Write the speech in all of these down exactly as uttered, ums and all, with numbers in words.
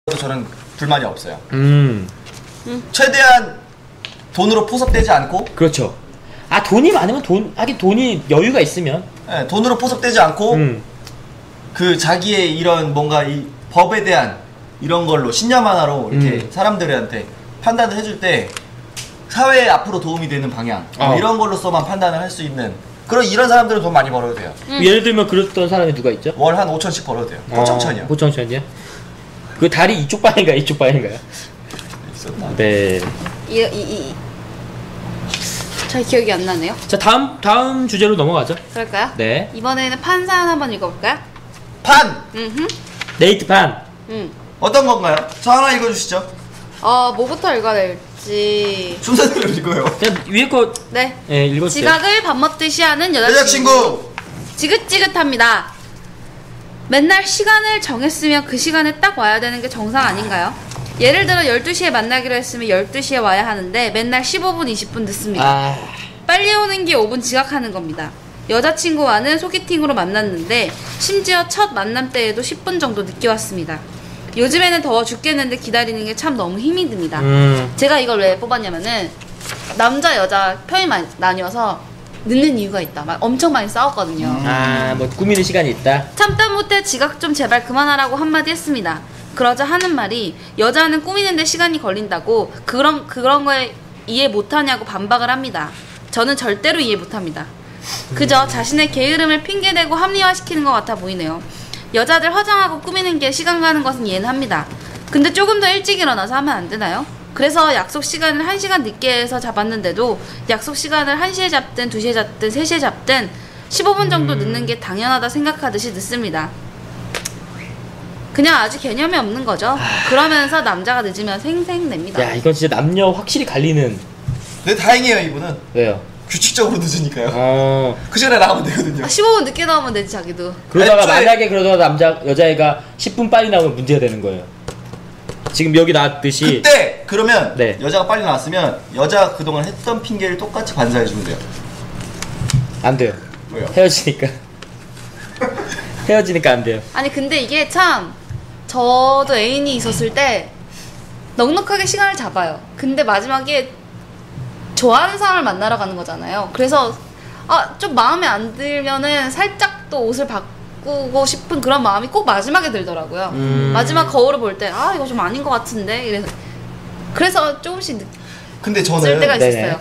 저는 불만이 없어요. 음. 최대한 돈으로 포섭되지 않고. 그렇죠. 아 돈이 많으면 돈 하긴 돈이 여유가 있으면. 네, 돈으로 포섭되지 않고 음. 그 자기의 이런 뭔가 이 법에 대한 이런 걸로 신념 하나로 이렇게 음. 사람들한테 판단을 해줄 때 사회에 앞으로 도움이 되는 방향 어. 이런 걸로서만 판단을 할 수 있는 그런 이런 사람들은 돈 많이 벌어도 돼요. 음. 예를 들면 그랬던 사람이 누가 있죠? 월 한 오천씩 벌어도 돼요. 포청천이요. 어, 포청천이요? 그 다리 이쪽 방인가요? 이쪽 방인가요? 있었나? 네. 이, 이, 이. 잘 기억이 안 나네요. 자 다음 다음 주제로 넘어가죠. 그럴까요? 네. 이번에는 판 사연 한번 읽어볼까요? 판. 음. 네이트 판. 음. 어떤 건가요? 저 하나 읽어주시죠. 어 뭐부터 읽어야 될지. 순서대로 읽어요. 그냥 위에 거. 네. 네 읽어주세요. 지각을 밥 먹듯이 하는 여자친구. 여자친구. 지긋지긋합니다. 맨날 시간을 정했으면 그 시간에 딱 와야 되는 게 정상 아닌가요? 예를 들어 열두 시에 만나기로 했으면 열두 시에 와야 하는데 맨날 십오 분, 이십 분 늦습니다. 아... 빨리 오는 게 오 분 지각하는 겁니다. 여자친구와는 소개팅으로 만났는데 심지어 첫 만남 때에도 십 분 정도 늦게 왔습니다. 요즘에는 더워 죽겠는데 기다리는 게 참 너무 힘이 듭니다. 음... 제가 이걸 왜 뽑았냐면은 남자 여자 편이 많이 나뉘어서 늦는 이유가 있다. 막 엄청 많이 싸웠거든요. 음... 아, 뭐 꾸미는 시간이 있다. 참다 못해 지각 좀 제발 그만하라고 한마디 했습니다. 그러자 하는 말이 여자는 꾸미는데 시간이 걸린다고 그런 그런 거에 이해 못하냐고 반박을 합니다. 저는 절대로 이해 못합니다. 그저 음... 자신의 게으름을 핑계대고 합리화시키는 것 같아 보이네요. 여자들 화장하고 꾸미는 게 시간 가는 것은 이해는 합니다. 근데 조금 더 일찍 일어나서 하면 안 되나요? 그래서 약속 시간을 한 시간 늦게 해서 잡았는데도 약속 시간을 한 시에 잡든 두 시에 잡든 세 시에 잡든 십오 분 정도 음... 늦는 게 당연하다 생각하듯이 늦습니다. 그냥 아주 개념이 없는 거죠. 아... 그러면서 남자가 늦으면 생색냅니다. 야 이건 진짜 남녀 확실히 갈리는. 근데 다행이에요 이분은. 왜요? 규칙적으로 늦으니까요. 어... 그 시간에 나가면 되거든요. 아, 십오 분 늦게 나오면 되지 자기도. 그러다가 애초에... 만약에 그러다가 남자 여자애가 십 분 빨리 나오면 문제가 되는 거예요. 지금 여기 나왔듯이. 그때 그러면 네. 여자가 빨리 나왔으면 여자가 그동안 했던 핑계를 똑같이 반사해주면 돼요. 안 돼요. 왜요? 헤어지니까. 헤어지니까 안 돼요. 아니 근데 이게 참 저도 애인이 있었을 때 넉넉하게 시간을 잡아요. 근데 마지막에 좋아하는 사람을 만나러 가는 거잖아요. 그래서 아, 좀 마음에 안 들면은 살짝 또 옷을 바꾸고 싶은 그런 마음이 꼭 마지막에 들더라고요. 음... 마지막 거울을 볼 때 아 이거 좀 아닌 것 같은데 이래서 그래서 조금씩 근데 저는 늦을 때가 있었어요. 네네.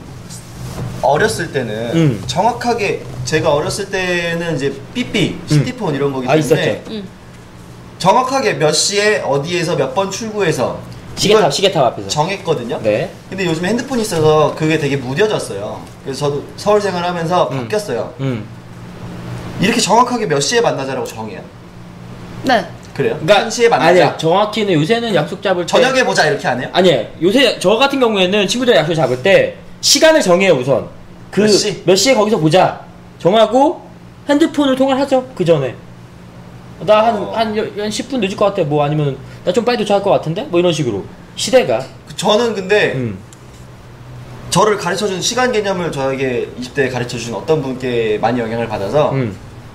어렸을 때는 음. 정확하게 제가 어렸을 때는 이제 삐삐, 시티폰 음. 이런 거기 때문에 아, 있었죠. 음. 정확하게 몇 시에 어디에서 몇 번 출구해서 시계탑 시계탑 앞에서 정했거든요. 네. 근데 요즘에 핸드폰이 있어서 그게 되게 무뎌졌어요. 그래서 저도 서울 생활하면서 음. 바뀌었어요. 음. 이렇게 정확하게 몇 시에 만나자라고 정해요. 네. 그래요? 그러니까 한 시에 만나자. 아니요. 정확히는 요새는 약속 잡을 때 저녁에 보자 이렇게 안 해요? 아니에요. 요새 저 같은 경우에는 친구들 약속 잡을 때 시간을 정해요 우선. 그 몇 시? 몇 시에 거기서 보자 정하고 핸드폰을 통화하죠 그 전에. 나 한 한 한 십 분 늦을 것 같아. 뭐 아니면 나 좀 빨리 도착할 것 같은데? 뭐 이런 식으로 시대가. 저는 근데 음. 저를 가르쳐준 시간 개념을 저에게 이십 대에 가르쳐준 어떤 분께 많이 영향을 받아서 음.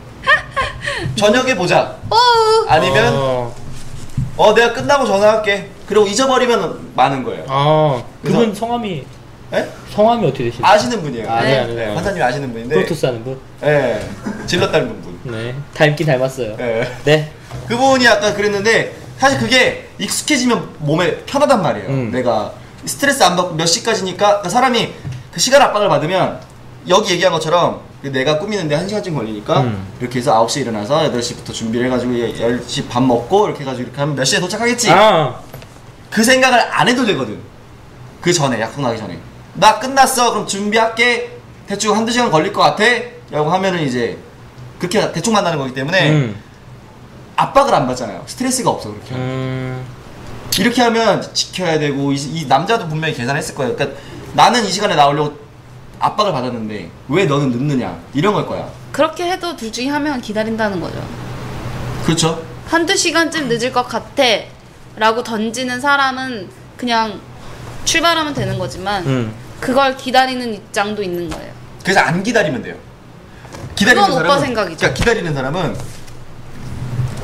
저녁에 보자. 오. 아니면 어... 어 내가 끝나고 전화할게. 그리고 잊어버리면 많은 거예요. 아 그분 그래서- 성함이 예? 성함이 어떻게 되시나요? 아시는 분이에요. 아, 네. 네, 네. 판사님 아시는 분인데. 프로토스 하는 분? 예. 질럿 닮은 분. 네. 닮긴 닮았어요. 예. 네. 그분이 아까 그랬는데 사실 그게 익숙해지면 몸에 편하단 말이에요. 음. 내가 스트레스 안 받고 몇 시까지니까 그러니까 사람이 그 시간 압박을 받으면 여기 얘기한 것처럼 내가 꾸미는데 한 시간쯤 걸리니까 음. 이렇게 해서 아홉 시에 일어나서 여덟 시부터 준비를 해가지고 열 시 밥 먹고 이렇게 해가지고 이렇게 하면 몇 시에 도착하겠지. 아. 그 생각을 안 해도 되거든. 그 전에 약속 나기 전에 나 끝났어 그럼 준비할게 대충 한두 시간 걸릴 것 같아 라고 하면은 이제 그렇게 대충 만나는 거기 때문에 음. 압박을 안 받잖아요. 스트레스가 없어 그렇게 하면. 음. 이렇게 하면 지켜야 되고 이, 이 남자도 분명히 계산했을 거예요. 그러니까 나는 이 시간에 나오려고 압박을 받았는데 왜 너는 늦느냐 이런 걸 거야. 그렇게 해도 둘 중에 한 명은 기다린다는 거죠. 그렇죠. 한두 시간쯤 늦을 것 같아 라고 던지는 사람은 그냥 출발하면 되는 거지만 음. 그걸 기다리는 입장도 있는 거예요. 그래서 안 기다리면 돼요. 기다리는 그건 오빠 사람은 생각이죠. 그러니까 기다리는 사람은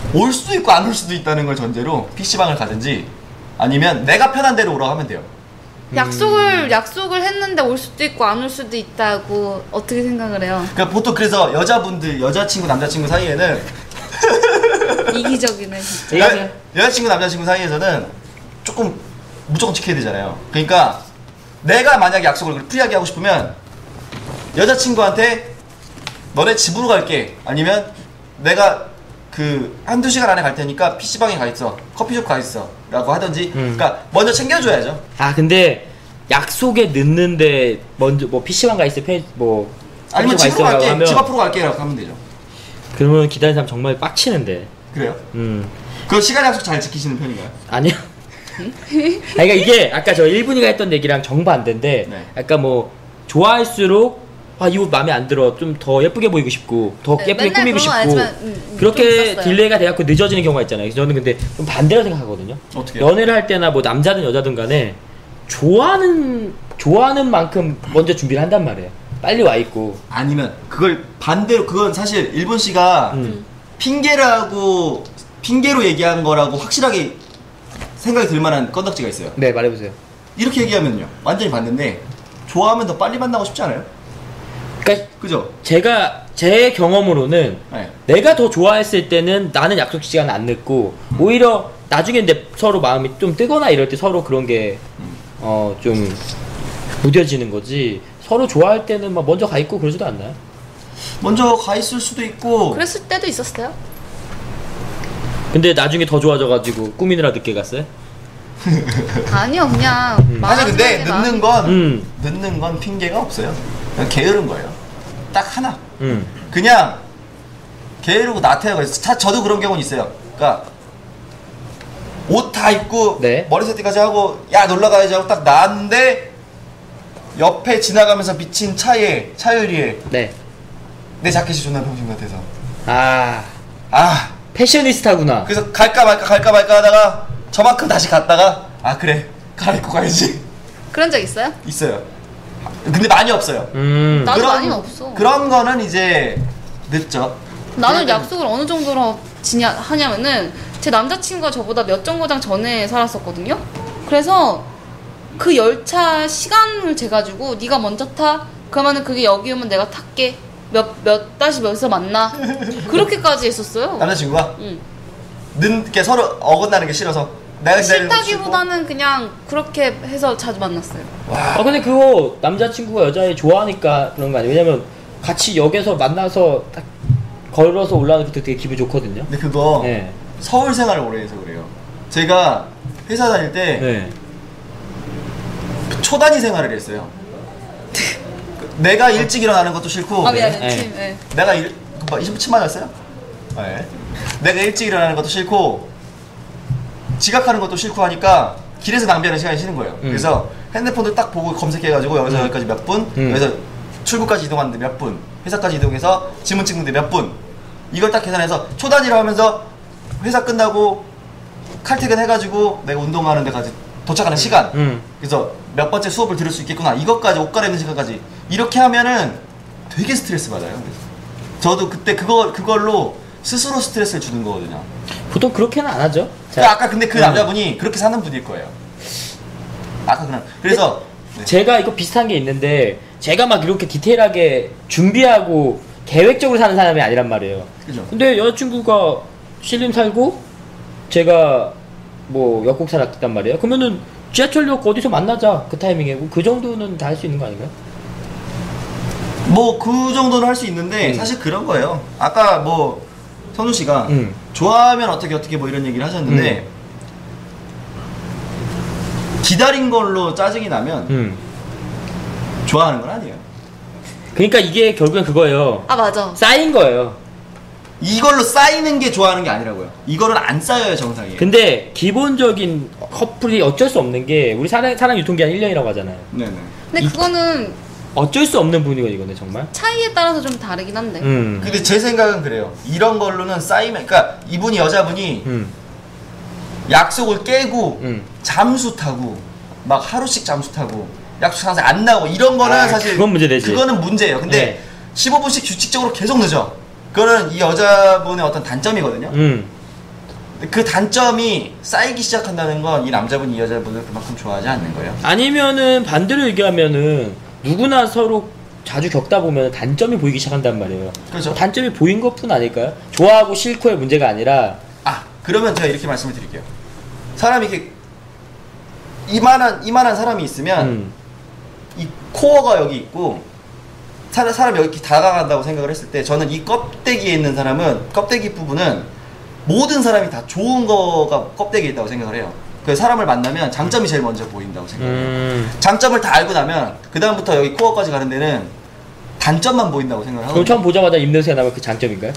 올 수도 있고 안 올 수도 있다는 걸 전제로 피시방을 가든지 아니면 내가 편한 대로 오라고 하면 돼요. 약속을 음. 약속을 했는데 올 수도 있고 안 올 수도 있다고 어떻게 생각을 해요? 그러니까 보통 그래서 여자분들 여자친구 남자친구 사이에는 이기적이네 진짜. 여, 여자친구 남자친구 사이에서는 조금 무조건 지켜야 되잖아요. 그러니까 내가 만약에 약속을 프리하게 하고 싶으면 여자친구한테 너네 집으로 갈게 아니면 내가 그 한두 시간 안에 갈 테니까 피시방에 가 있어 커피숍 가 있어 라고 하든지 음. 그러니까 먼저 챙겨줘야죠. 아 근데 약속에 늦는데 먼저 뭐 피시방 가 있어 편 뭐 아니면 집으로 갈게 하면, 집 앞으로 갈게 라고 하면 되죠. 그러면 기다리는 사람 정말 빡치는데. 그래요? 음. 그 시간 약속 잘 지키시는 편인가요? 아니요. 그러니까 이게 아까 저 일분이가 했던 얘기랑 정반대인데 네. 약간 뭐 좋아할수록 아, 이 옷 마음에 안 들어. 좀 더 예쁘게 보이고 싶고 더 네, 예쁘게 꾸미고 싶고 알지만, 음, 음, 그렇게 딜레이가 돼갖고 늦어지는 경우가 있잖아요. 저는 근데 좀 반대로 생각하거든요. 어떻게? 연애를 할 때나 뭐 남자든 여자든 간에 좋아하는 좋아하는 만큼 먼저 준비를 한단 말이에요. 빨리 와 있고. 아니면 그걸 반대로 그건 사실 일본 씨가 음. 핑계라고 핑계로 얘기한 거라고 확실하게 생각이 들 만한 건덕지가 있어요. 네, 말해보세요. 이렇게 얘기하면요 완전히 반대인데 좋아하면 더 빨리 만나고 싶지 않아요? 그러니까 그죠? 제가 제 경험으로는 네. 내가 더 좋아했을 때는 나는 약속 시간 안 늦고 음. 오히려 나중에 내 서로 마음이 좀 뜨거나 이럴 때 서로 그런 게 어 좀 무뎌지는 거지. 서로 좋아할 때는 막 먼저 가 있고 그러지도 않나요? 먼저 가 있을 수도 있고. 그랬을 때도 있었어요. 근데 나중에 더 좋아져가지고 꾸미느라 늦게 갔어요? 아니요, 그냥 음. 아니 근데 늦는 건 음. 늦는 건 핑계가 없어요. 그냥 게으른 거예요. 딱 하나. 음. 그냥 게으르고 나태하고 있어. 저도 그런 경우는 있어요. 그러니까 옷 다 입고 네. 머리 세팅까지 하고 야 놀러 가야지 하고 딱 나왔는데 옆에 지나가면서 비친 차에 차유리에 네. 내 자켓이 존나 병신 같아서 아, 아 패셔니스타구나. 그래서 갈까 말까 갈까 말까 하다가 저만큼 다시 갔다가 아 그래 갈아입고 가야지. 그런 적 있어요? 있어요. 근데 많이 없어요. 음. 나도 그런, 많이는 없어. 그런 거는 이제 늦죠. 나는 그래도- 약속을 어느 정도로 지냐 하냐면은 제 남자친구가 저보다 몇 정거장 전에 살았었거든요. 그래서 그 열차 시간을 재가지고 네가 먼저 타. 그러면은 그게 여기 오면 내가 탈게. 몇 몇 다시 몇에서 만나. 그렇게까지 했었어요. 남자친구가 응. 는 게 서로 어긋나는 게 싫어서 내가 기다리는 거 싫다기보다는 그냥 그렇게 해서 자주 만났어요. 싫고. 와. 아 근데 그거 남자친구가 여자애 좋아하니까 그런 거 아니에요? 왜냐면 같이 역에서 만나서 딱 걸어서 올라가는 그때 되게 기분 좋거든요. 근데 그거 네. 서울 생활을 오래 해서 그래요. 제가 회사 다닐 때 네. 초단위 생활을 했어요. 내가 일찍 일어나는 것도 싫고 아 미안해. 네. 팀. 네. 내가 일, 뭐 이십 맞았어요? 네. 내가 일찍 일어나는 것도 싫고 지각하는 것도 싫고 하니까 길에서 낭비하는 시간이 싫은 거예요. 음. 그래서 핸드폰을 딱 보고 검색해가지고 여기서 음. 여기까지 몇 분, 음. 여기서 출구까지 이동하는데 몇 분, 회사까지 이동해서 지문 찍는데 몇 분, 이걸 딱 계산해서 초단위로 하면서 회사 끝나고 칼퇴근 해가지고 내가 운동하는 데까지 도착하는 시간, 음. 그래서 몇 번째 수업을 들을 수 있겠구나, 이것까지 옷 갈아입는 시간까지 이렇게 하면은 되게 스트레스 받아요. 그래서 저도 그때 그거 그걸로 스스로 스트레스를 주는 거거든요. 보통 그렇게는 안 하죠. 자, 그러니까 아까 근데 그 음. 남자분이 그렇게 사는 분일 거예요. 아까 그냥 그래서 네. 제가 이거 비슷한 게 있는데 제가 막 이렇게 디테일하게 준비하고 계획적으로 사는 사람이 아니란 말이에요. 그죠? 근데 여자친구가 신림 살고 제가 뭐 역곡 살았단 말이에요. 그러면은 지하철역 어디서 만나자 그 타이밍에 그 정도는 다 할 수 있는 거 아닌가요? 뭐 그 정도는 할 수 있는데 음. 사실 그런 거예요. 아까 뭐 선우 씨가 음. 좋아하면 어떻게 어떻게 뭐 이런 얘기를 하셨는데 기다린 걸로 짜증이 나면 음. 좋아하는 건 아니에요. 그러니까 이게 결국엔 그거예요. 아 맞아. 쌓인 거예요. 이걸로 쌓이는 게 좋아하는 게 아니라고요. 이거는 안 쌓여야 정상이에요. 근데 기본적인 커플이 어쩔 수 없는 게 우리 사랑, 사랑 유통기한 일 년이라고 하잖아요. 네네. 근데 이- 그거는 어쩔 수 없는 분이거든요, 정말. 차이에 따라서 좀 다르긴 한데. 음. 근데 제 생각은 그래요. 이런 걸로는 쌓이면, 그러니까 이분이 여자분이 음. 약속을 깨고 음. 잠수 타고 막 하루씩 잠수 타고 약속 상에서 안 나오고 이런 거는 아, 사실 그건 문제되지. 그거는 문제예요. 근데 네. 십오 분씩 규칙적으로 계속 늦어. 그거는 이 여자분의 어떤 단점이거든요. 음. 그 단점이 쌓이기 시작한다는 건 이 남자분이 이 여자분을 그만큼 좋아하지 않는 거예요. 아니면은 반대로 얘기하면은 누구나 서로 자주 겪다 보면 단점이 보이기 시작한단 말이에요. 그렇죠. 단점이 보인 것뿐 아닐까요? 좋아하고 싫고의 문제가 아니라. 아 그러면 제가 이렇게 말씀을 드릴게요. 사람이 이렇게 이만한 이만한 사람이 있으면 음. 이 코어가 여기 있고 사람 사람 여기 이렇게 다가간다고 생각을 했을 때 저는 이 껍데기에 있는 사람은 껍데기 부분은 모든 사람이 다 좋은 거가 껍데기에 있다고 생각을 해요. 그래서 사람을 만나면 장점이 제일 먼저 보인다고 생각해요. 음. 장점을 다 알고 나면 그 다음부터 여기 코어까지 가는 데는 단점만 보인다고 생각을 하거든요. 그럼 처음 보자마자 입냄새가 나면 그 장점인가요?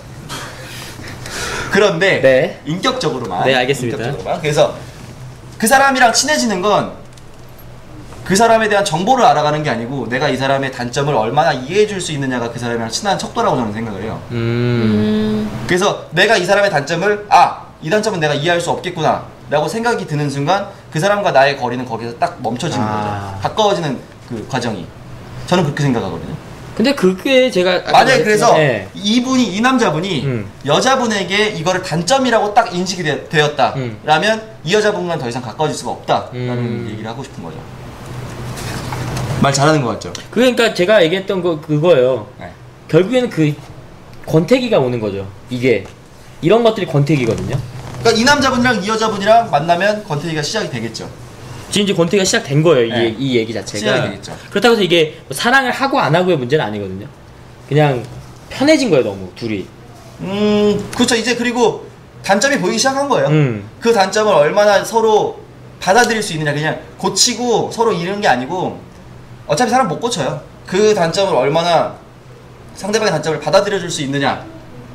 그런데 네. 인격적으로만. 네, 알겠습니다. 인격적으로만. 그래서 그 사람이랑 친해지는 건 그 사람에 대한 정보를 알아가는 게 아니고 내가 이 사람의 단점을 얼마나 이해해 줄 수 있느냐가 그 사람이랑 친한 척도라고 저는 생각을 해요. 음. 음. 그래서 내가 이 사람의 단점을 아, 이 단점은 내가 이해할 수 없겠구나 라고 생각이 드는 순간 그 사람과 나의 거리는 거기서 딱 멈춰지는 아. 거죠. 가까워지는 그 과정이. 저는 그렇게 생각하거든요. 근데 그게 제가 아까 만약에 그래서 네. 이분이 이 남자분이 음. 여자분에게 이거를 단점이라고 딱 인식이 되, 되었다 음. 라면 이 여자분과는 더 이상 가까워질 수가 없다라는 음. 얘기를 하고 싶은 거죠. 말 잘하는 것 같죠? 그러니까 제가 얘기했던 거 그거예요. 네. 결국에는 그 권태기가 오는 거죠. 이게 이런 것들이 권태기거든요. 그러니까 이 남자분이랑 이 여자분이랑 만나면 권태기가 시작이 되겠죠. 지금 이제 권태기가 시작된 거예요. 네. 이, 이 얘기 자체가. 시작이 되겠죠. 그렇다고 해서 이게 뭐 사랑을 하고 안 하고의 문제는 아니거든요. 그냥 편해진 거예요, 너무 둘이. 음, 그렇죠. 이제 그리고 단점이 보이기 시작한 거예요. 음. 그 단점을 얼마나 서로 받아들일 수 있느냐. 그냥 고치고 서로 잃은 게 아니고 어차피 사람 못 고쳐요. 그 단점을 얼마나 상대방의 단점을 받아들여 줄 수 있느냐.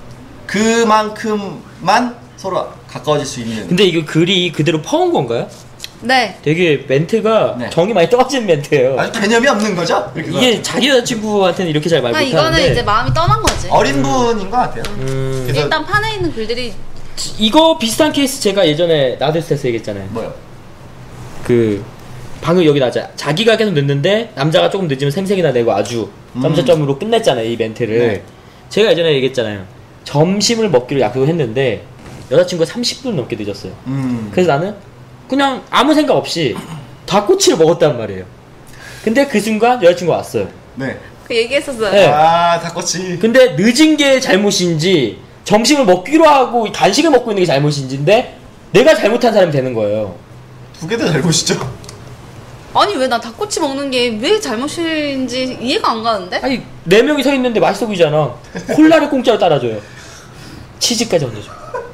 그만큼만 서로 가까워질 수 있는. 근데 이거 글이 그대로 퍼온 건가요? 네. 되게 멘트가 네. 정이 많이 떨어진 멘트예요. 아주 개념이 없는 거죠? 이렇게 이게 자기 여자친구한테는 이렇게 잘 말 그러니까 못하는데. 이거는 이제 마음이 떠난 거지. 어린 분인 것 같아요. 음. 그래서- 일단 판에 있는 글들이 이거 비슷한 케이스 제가 예전에 나도스테스 얘기했잖아요. 뭐요? 그 방금 여기 나자 자기가 계속 늦는데 남자가 조금 늦으면 생색이나 내고 아주 음. 점점점으로 끝냈잖아요 이 멘트를. 네. 제가 예전에 얘기했잖아요. 점심을 먹기로 약속을 했는데 여자친구가 삼십 분 넘게 늦었어요. 음. 그래서 나는 그냥 아무 생각 없이 닭꼬치를 먹었단 말이에요. 근데 그 순간 여자친구가 왔어요. 네. 그 얘기했었어요. 네. 아, 닭꼬치. 근데 늦은 게 잘못인지 점심을 먹기로 하고 간식을 먹고 있는 게 잘못인지인데 내가 잘못한 사람이 되는 거예요. 두 개 다 잘못이죠. 아니 왜 나 닭꼬치 먹는 게 왜 잘못인지 이해가 안 가는데? 아니 네 명이 서 있는데 맛있어 보이잖아. 콜라를 공짜로 따라줘요. 치즈까지 얹어줘.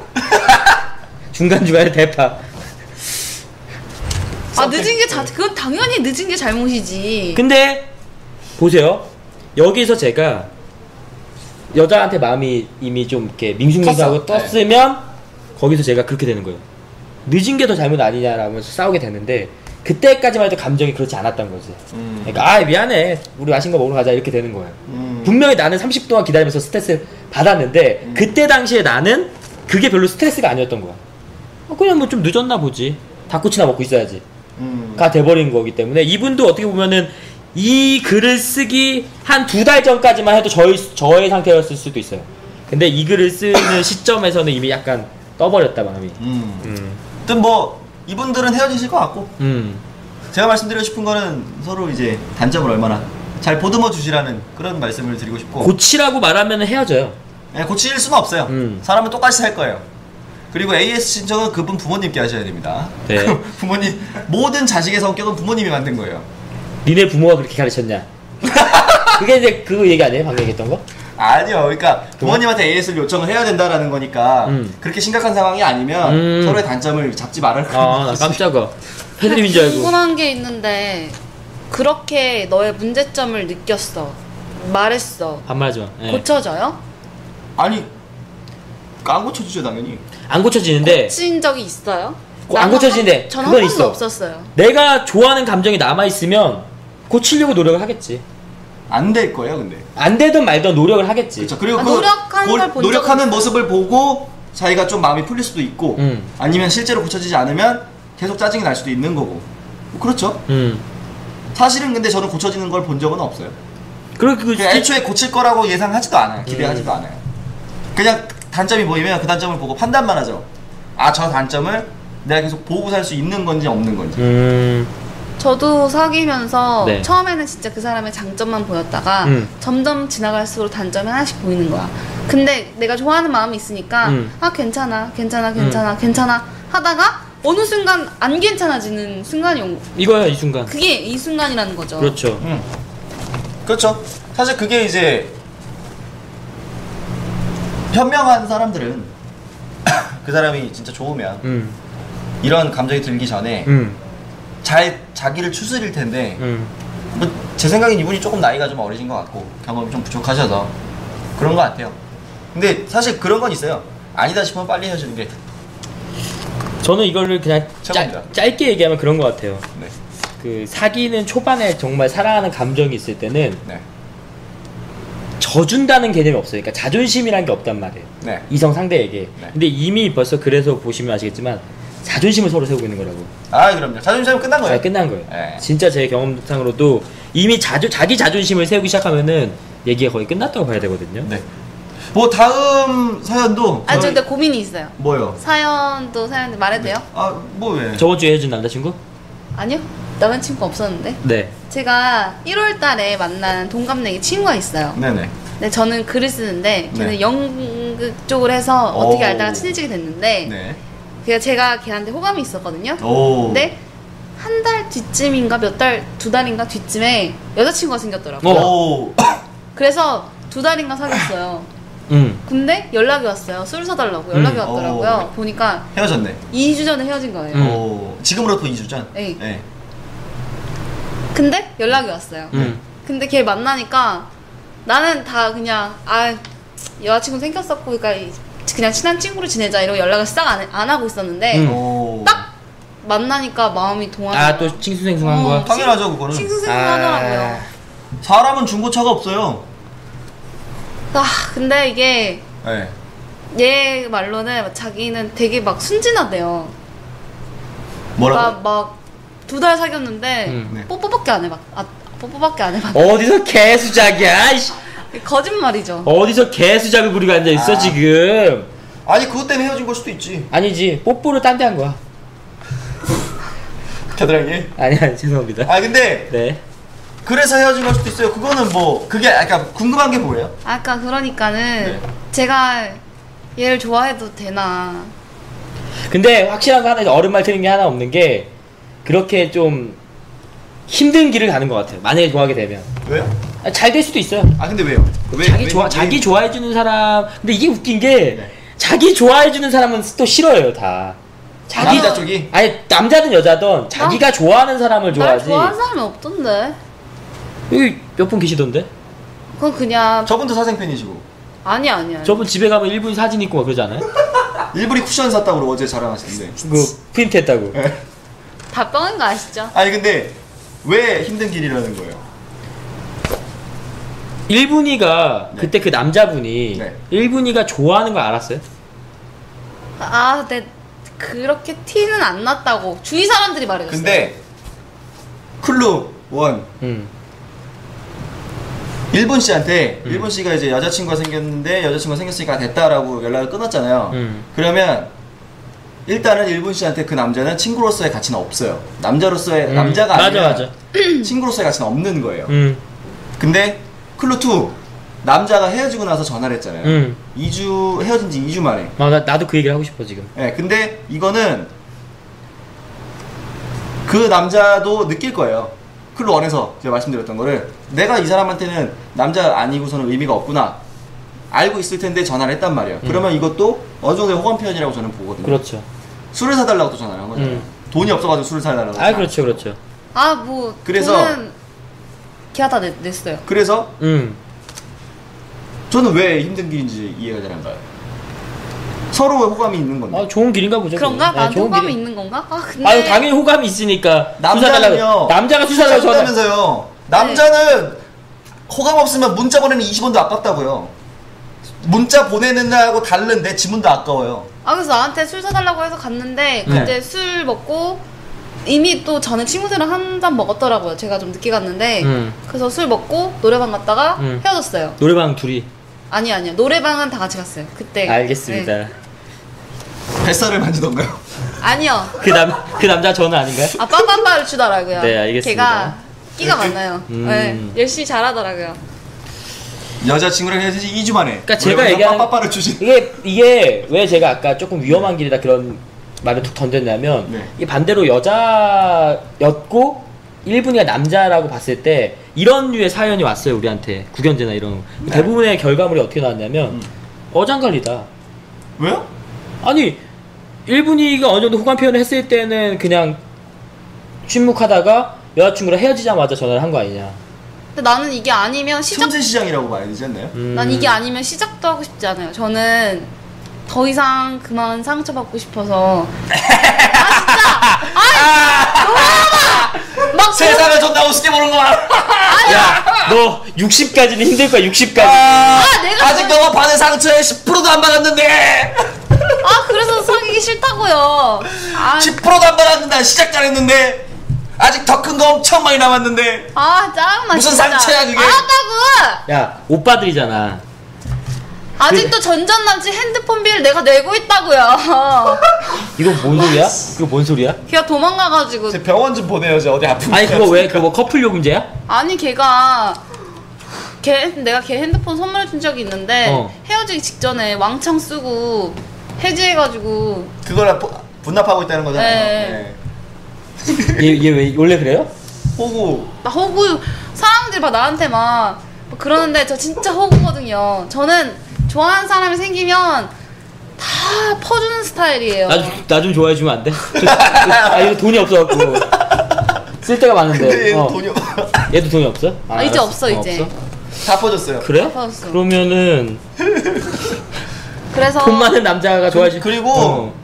중간중간에 대파. 아 늦은 게 자, 그건 당연히 늦은 게 잘못이지. 근데 보세요. 여기서 제가 여자한테 마음이 이미 좀 이렇게 밍숭밍숭하고 컸어. 떴으면 거기서 제가 그렇게 되는 거예요. 늦은 게 더 잘못 아니냐라면서 싸우게 되는데 그때까지만 해도 감정이 그렇지 않았던 거지. 음. 그러니까 아 미안해 우리 맛있는 거 먹으러 가자 이렇게 되는 거예요. 음. 분명히 나는 삼십 분 동안 기다리면서 스트레스 받았는데 음. 그때 당시에 나는 그게 별로 스트레스가 아니었던 거야. 어, 그냥 뭐 좀 늦었나 보지. 닭꼬치나 먹고 있어야지. 음. 가 돼버린 거기 때문에 이분도 어떻게 보면은 이 글을 쓰기 한 두 달 전까지만 해도 저의, 저의 상태였을 수도 있어요. 근데 이 글을 쓰는 시점에서는 이미 약간 떠버렸다 마음이. 음. 음. 아무튼 뭐 이분들은 헤어지실 것 같고 음. 제가 말씀드리고 싶은 거는 서로 이제 단점을 얼마나 잘 보듬어 주시라는 그런 말씀을 드리고 싶고 고치라고 말하면 헤어져요. 네, 고칠 수는 없어요. 음. 사람은 똑같이 살 거예요. 그리고 에이에스 신청은 그분 부모님께 하셔야 됩니다. 네. 그 부모님 모든 자식의 성격은 부모님이 만든 거예요. 니네 부모가 그렇게 가르쳤냐? 그게 이제 그 얘기 아니에요? 방금 얘기했던 거? 아니요. 그러니까 부모님한테 에이에스를 요청을 해야 된다라는 거니까 음. 그렇게 심각한 상황이 아니면 음. 서로의 단점을 잡지 말을 아, 나 깜짝아. 패드립인 줄 알고. 궁금한 게 있는데 그렇게 너의 문제점을 느꼈어. 말했어. 반말하지 마. 예. 고쳐져요? 아니 안 고쳐주죠 당연히. 안 고쳐지는데 고친 적이 있어요? 고- 안 고쳐지는데 저는 그건 한 번도 있어. 없었어요. 내가 좋아하는 감정이 남아있으면 고치려고 노력을 하겠지. 안 될 거예요 근데. 안 되든 말든 노력을 하겠지. 그렇죠. 그리고 아, 그 노력하는 골- 걸본 노력하는 적은 모습을 보고 자기가 좀 마음이 풀릴 수도 있고 음. 아니면 실제로 고쳐지지 않으면 계속 짜증이 날 수도 있는 거고. 뭐 그렇죠. 음. 사실은 근데 저는 고쳐지는 걸 본 적은 없어요. 그리고 그 그냥 애초에 고칠 거라고 예상하지도 않아요. 기대하지도 음. 않아요. 그냥 단점이 보이면 그 단점을 보고 판단만 하죠. 아 저 단점을 내가 계속 보고 살 수 있는 건지 없는 건지. 음. 저도 사귀면서 네. 처음에는 진짜 그 사람의 장점만 보였다가 음. 점점 지나갈수록 단점이 하나씩 보이는 거야. 근데 내가 좋아하는 마음이 있으니까 음. 아 괜찮아 괜찮아 괜찮아 괜찮아 하다가 어느 순간 안 괜찮아지는 순간이 온 거. 이거야 이 순간. 그게 이 순간이라는 거죠. 그렇죠. 음. 그렇죠. 사실 그게 이제 현명한 사람들은 그 사람이 진짜 좋으면 음. 이런 감정이 들기 전에 음. 잘 자기를 추스릴 텐데 음. 뭐 제 생각엔 이분이 조금 나이가 좀 어리신 것 같고 경험이 좀 부족하셔서 그런 것 같아요. 근데 사실 그런 건 있어요. 아니다 싶으면 빨리 헤어지는 게. 저는 이거를 그냥 최고입니다. 짧, 짧게 얘기하면 그런 것 같아요. 네. 그 사귀는 초반에 정말 사랑하는 감정이 있을 때는 네. 져준다는 개념이 없어요. 그러니까 자존심이란 게 없단 말이에요. 네. 이성 상대에게. 네. 근데 이미 벌써 그래서 보시면 아시겠지만 자존심을 서로 세우고 있는 거라고. 아 그럼요. 자존심 세우면 끝난 거예요. 아, 끝난 거예요. 네. 진짜 제 경험상으로도 이미 자주, 자기 자존심을 세우기 시작하면은 얘기가 거의 끝났다고 봐야 되거든요. 네. 뭐 다음 사연도 아, 저 저희- 근데 고민이 있어요. 뭐요? 사연도 사연인데 말해도 돼요? 아 뭐 왜? 저번 주에 헤어진 남자친구? 아니요. 남자친구 없었는데. 네. 제가 일월 달에 만난 동갑내기 친구가 있어요. 네네. 근데 저는 글을 쓰는데 걔는 네. 연극 쪽으로 해서 어떻게 오. 알다가 친해지게 됐는데 네. 그래서 제가 걔한테 호감이 있었거든요. 오. 근데 한 달 뒤쯤인가 몇 달, 두 달인가 뒤쯤에 여자친구가 생겼더라고요. 오. 그래서 두 달인가 사귀었어요. 음. 근데 연락이 왔어요. 술 사달라고 연락이 음. 왔더라고요. 오. 보니까 헤어졌네. 이 주 전에 헤어진 거예요. 음. 오. 지금으로부터 이 주 전? 네. 네. 근데 연락이 왔어요. 음. 근데 걔 만나니까 나는 다 그냥 아 여자친구 생겼었고 그러니까 그냥 친한 친구로 지내자 이러고 연락을 싹 안 안 하고 있었는데 음. 오. 딱 만나니까 마음이 동하는 아, 또 칭수생숭한 어. 거야? 당연하죠 그거는. 싱숭생숭하더라고요. 사람은 중고차가 없어요. 아 근데 이게 네. 얘 말로는 자기는 되게 막 순진하대요. 뭐라고? 막 두 달 사귀었는데 음, 네. 뽀뽀밖에 안 해봤. 아 뽀뽀밖에 안 해봤. 어디서 개수작이야? 이씨. 거짓말이죠. 어디서 개수작을 부리고 앉아있어 아. 지금? 아니 그것 때문에 헤어진 걸 수도 있지. 아니지, 뽀뽀를 딴 데 한 거야. 겨드랑이. 아니 아니 죄송합니다. 아 근데 네. 그래서 헤어진 걸 수도 있어요. 그거는 뭐 그게 아까 궁금한 게 뭐예요? 아까 그러니까는 네. 제가 얘를 좋아해도 되나. 근데 확실한 거 하나, 어른 말 틀린 게 하나 없는 게 그렇게 좀 힘든 길을 가는 것 같아요. 만약에 좋아하게 되면 왜요? 잘 될 수도 있어요. 아 근데 왜요? 왜, 자기 왜- 좋아 왜- 자기 좋아해주는 사람. 근데 이게 웃긴 게 네. 자기 좋아해주는 사람은 또 싫어요 다. 자기 남자 쪽이? 아니 남자든 여자든 자기가 좋아하는 사람을 날 좋아하지. 좋아하는 사람이 없던데. 여기 몇 분 계시던데? 그건 그냥 저분도 사생팬이시고 아니 아니야. 저분 집에 가면 일본 사진 있고 막 그러지 않아요? 일부리 쿠션 샀다고 어제 자랑하시는데. 그 프린트했다고. 다 뻥인 거 아시죠? 아니 근데 왜 힘든 길이라는 거예요? 일분이가 네. 그때 그 남자분이 네. 일분이가 좋아하는 걸 알았어요? 아, 근데 그렇게 티는 안 났다고 주위 사람들이 말해줬어요. 근데 클루 원 음. 일본 씨한테 음. 일본 씨가 이제 여자친구가 생겼는데 여자친구가 생겼으니까 됐다라고 연락을 끊었잖아요. 음. 그러면 일단은 일본 씨한테 그 남자는 친구로서의 가치는 없어요. 남자로서의 음. 남자가 맞아, 아니라 맞아. 친구로서의 가치는 없는 거예요. 음. 근데 클루 투 남자가 헤어지고 나서 전화를 했잖아요. 음. 이 주 헤어진 지 이 주 만에. 아, 나, 나도 그 얘기를 하고 싶어 지금. 예, 근데 이거는 그 남자도 느낄 거예요. 클루 원에서 제가 말씀드렸던 거를 내가 이 사람한테는 남자 아니고서는 의미가 없구나 알고 있을 텐데 전화를 했단 말이에요. 음. 그러면 이것도 어느 정도의 호감 표현이라고 저는 보거든요. 그렇죠. 술을 사달라고 또 전화를 한 거잖아요. 음. 돈이 없어가지고 술을 사달라고. 아, 그렇죠, 그렇죠. 아, 뭐 그래서- 저는 걔가 다 냈, 냈어요. 그래서 음. 저는 왜 힘든 길인지 이해가 잘 안 가요. 서로의 호감이 있는 건데. 아, 좋은 길인가 보죠. 그런가? 그건. 네, 나한테 좋은 호감이 길이- 있는 건가? 아, 근데 아유, 당연히 호감이 있으니까. 남자는요. 수사달라고. 남자가 수사달라고 전화. 다면서요. 남자는 호감 없으면 문자 보내는 이십 원도 아깝다고요. 문자 보내는 날하고 다른데 지문도 아까워요. 아, 그래서 나한테 술 사달라고 해서 갔는데 네. 그때 술 먹고 이미 또 전에 친구들이랑 한 잔 먹었더라고요. 제가 좀 늦게 갔는데 음. 그래서 술 먹고 노래방 갔다가 음. 헤어졌어요. 노래방 둘이. 아니 아니요. 노래방은 다 같이 갔어요. 그때. 알겠습니다. 네. 뱃살을 만지던가요? 아니요. 그 남 그 남자 저는 아닌가요? 아 빠빠빠를 추더라고요. 네, 알겠습니다. 걔가 끼가 많아요. 음. 네, 열심히 잘하더라고요. 여자친구랑 헤어진 이 주 만에. 그러니까 제가 얘기하는 빠빠빠를 주신. 이게 이게 왜 제가 아까 조금 위험한 길이다 그런 말을 툭 던졌냐면 네. 이 반대로 여자였고 일 분위가 남자라고 봤을 때 이런 류의 사연이 왔어요 우리한테 구견제나 이런 네. 대부분의 결과물이 어떻게 나왔냐면 음. 어장관리다. 왜요? 아니 일 분위가 어느 정도 호감 표현을 했을 때는 그냥 침묵하다가 여자친구랑 헤어지자마자 전화를 한 거 아니냐. 근데 나는 이게 아니면 시작. 틈새 시장이라고 봐야 되지 않나요? 음. 난 이게 아니면 시작도 하고 싶지 않아요. 저는 더 이상 그만 상처받고 싶어서. 아 진짜. 아이 너무 막 세상을 존나 우습게 보는 거 알아. 야, 너 육십까지는 힘들 거야, 육십까지. 아, 아, 내가 아직 그- 너가 받은 상처에 십 퍼센트도 안 받았는데. 아 그래서 사귀기 싫다고요. 아, 십 퍼센트도 안 받았는데 시작 잘했는데. 아직 더 큰 거 엄청 많이 남았는데. 아 짜증나. 무슨 진짜. 상처야, 그게? 알았다고. 야, 오빠들이잖아. 아직도 전전 남친 핸드폰 비를 내가 내고 있다고요. 이거 뭔 소리야? 그거 뭔 소리야? 걔가 도망가가지고. 제 병원 좀 보내요. 저 어디 아픈 아니, 그거 왜, 그거 뭐 커플 요금제야? 아니 걔가 걔 내가 걔 핸드폰 선물해 준 적이 있는데 어. 헤어지기 직전에 왕창 쓰고 해지해가지고. 그걸 부- 분납하고 있다는 거잖아요. 네. 네. 얘, 얘 왜, 원래 그래요? 호구. 나 허구 사람들 막 나한테 막 그러는데 저 진짜 허구거든요. 저는 좋아하는 사람이 생기면 다 퍼주는 스타일이에요. 나 좀, 나 좀 좋아해주면 안 돼? 아, 이거 돈이 없어갖고. 쓸 데가 많은데. 근데 얘는 어. 돈이 없. 얘도 돈이 없어? 아, 이제 알았어. 없어, 이제. 없어? 다 퍼졌어요. 그래? 퍼졌어. 그러면은, 그래서 돈 많은 남자가 좋아하지. 그리고 어.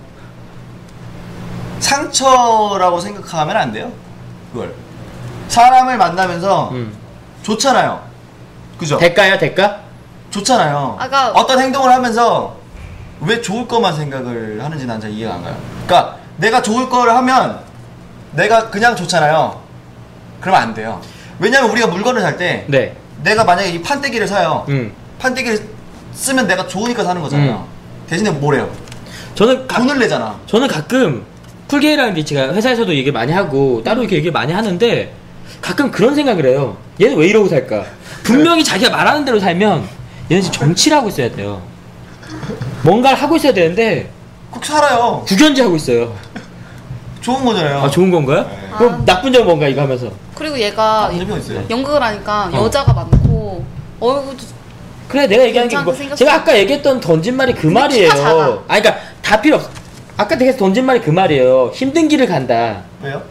상처라고 생각하면 안 돼요. 그걸 사람을 만나면서 음. 좋잖아요. 그죠? 대가야, 대가? 좋잖아요. 아까- 어떤 행동을 하면서 왜 좋을 것만 생각을 하는지 난 잘 이해가 안 가요. 그러니까 내가 좋을 거를 하면 내가 그냥 좋잖아요. 그러면 안 돼요. 왜냐면 우리가 물건을 살 때 네. 내가 만약에 이 판때기를 사요. 음. 판때기를 쓰면 내가 좋으니까 사는 거잖아요. 대신에 뭐래요? 저는 가, 돈을 내잖아. 저는 가끔 쿨게이랑 리치가 회사에서도 얘기를 많이 하고 따로 이렇게 얘기를 많이 하는데 가끔 그런 생각을 해요. 얘는 왜 이러고 살까? 분명히 자기가 말하는 대로 살면 얘는 지금 정치를 하고 있어야 돼요. 뭔가를 하고 있어야 되는데 꼭 살아요. 구견제 하고 있어요. 좋은 거잖아요. 아 좋은 건가요? 네. 그럼 아. 나쁜 점은 뭔가 이거 하면서 그리고 얘가 나쁜 점이 있어요. 연극을 하니까 어. 여자가 많고 얼굴도 그래 내가 얘기하는 게 괜찮게 뭐 생겼어. 제가 아까 얘기했던 던진 말이 그 근데 말이에요. 키가 작아. 아니 그러니까 다 필요 없어. 아까 내가 던진 말이 그 말이에요. 힘든 길을 간다. 왜요?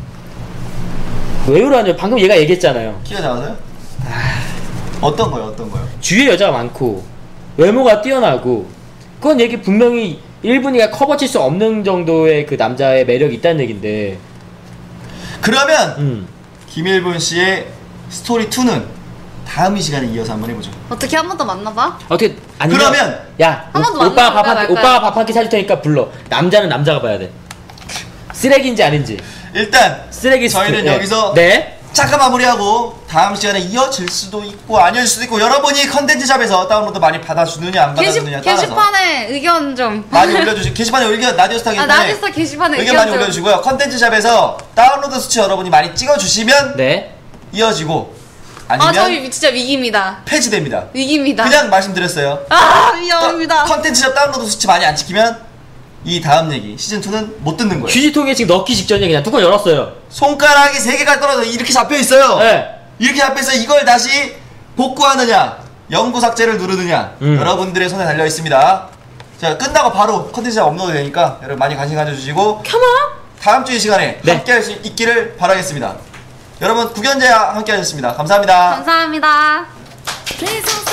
왜 그러냐? 방금 얘가 얘기했잖아요. 키가 작아서요? 어떤 거요? 어떤 거요? 주위에 여자가 많고 외모가 뛰어나고 그건 얘기 분명히 일분이가 커버칠 수 없는 정도의 그 남자의 매력이 있다는 얘긴데 그러면 음. 김일분 씨의 스토리 이는 다음 이 시간에 이어서 한번 해보죠. 어떻게 한 번 더 만나봐? 어떻게 아니면 그러면 야 한 번도 오, 오빠가 만나볼까요, 밥 한, 말까요? 오빠가 밥 한 끼 사줄 테니까 불러. 남자는 남자가 봐야 돼. 쓰레기인지 아닌지. 일단 쓰레기 저희는 스토리. 여기서 네. 잠깐 마무리하고 다음 시간에 이어질 수도 있고 아니어질 수도 있고 여러분이 컨텐츠샵에서 다운로드 많이 받아주느냐 안 게시, 받아주느냐 따라서 게시판에 의견 좀. 많이 올려주시고 게시판에 의견 라디오스타 아 게시판에 나디스타 게시판에 의견 의견 많이 좀. 올려주시고요. 컨텐츠샵에서 다운로드 수치 여러분이 많이 찍어주시면 네. 이어지고 아 아니면 저희 진짜 위기입니다. 폐지됩니다. 위기입니다. 그냥 말씀드렸어요. 아 위험합니다. 컨텐츠샵 다운로드 수치 많이 안 찍히면 이 다음 얘기 시즌 이는 못 듣는 거예요. 휴지통에 지금 넣기 직전에 그냥 뚜껑 열었어요. 손가락이 세 개가 떨어져 이렇게 잡혀 있어요. 네. 이렇게 잡혀 있어. 이걸 다시 복구하느냐, 영구 삭제를 누르느냐, 음. 여러분들의 손에 달려 있습니다. 자 끝나고 바로 컨텐츠 업로드 되니까 여러분 많이 관심 가져주시고 컴온. 다음 주 이 시간에 네. 함께 할 수 있기를 바라겠습니다. 여러분 구견제와 함께 하셨습니다. 감사합니다. 감사합니다. Please don't